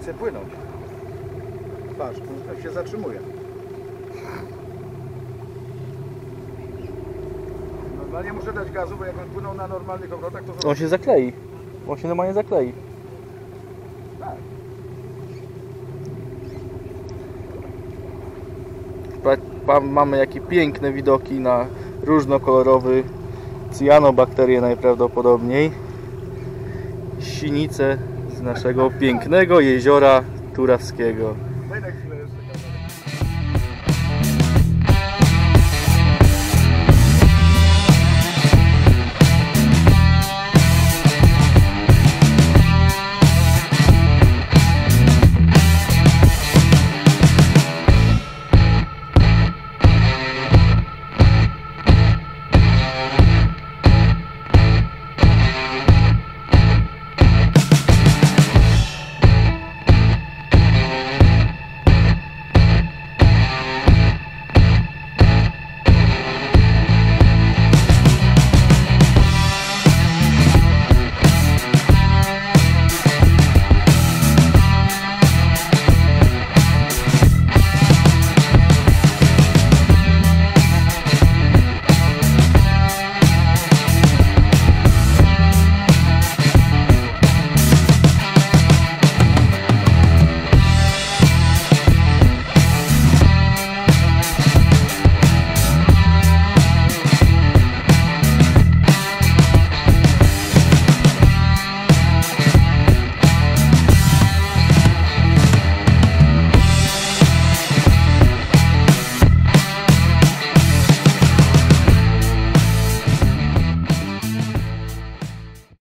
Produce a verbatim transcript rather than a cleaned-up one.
chce płynąć. Patrz, on się zatrzymuje. Normalnie muszę dać gazu, bo jak on płynął na normalnych obrotach, to... On się zaklei. On się normalnie zaklei. Tak. Mamy jakie piękne widoki na różnokolorowy cyanobakterię najprawdopodobniej. Sinice z naszego pięknego jeziora turawskiego.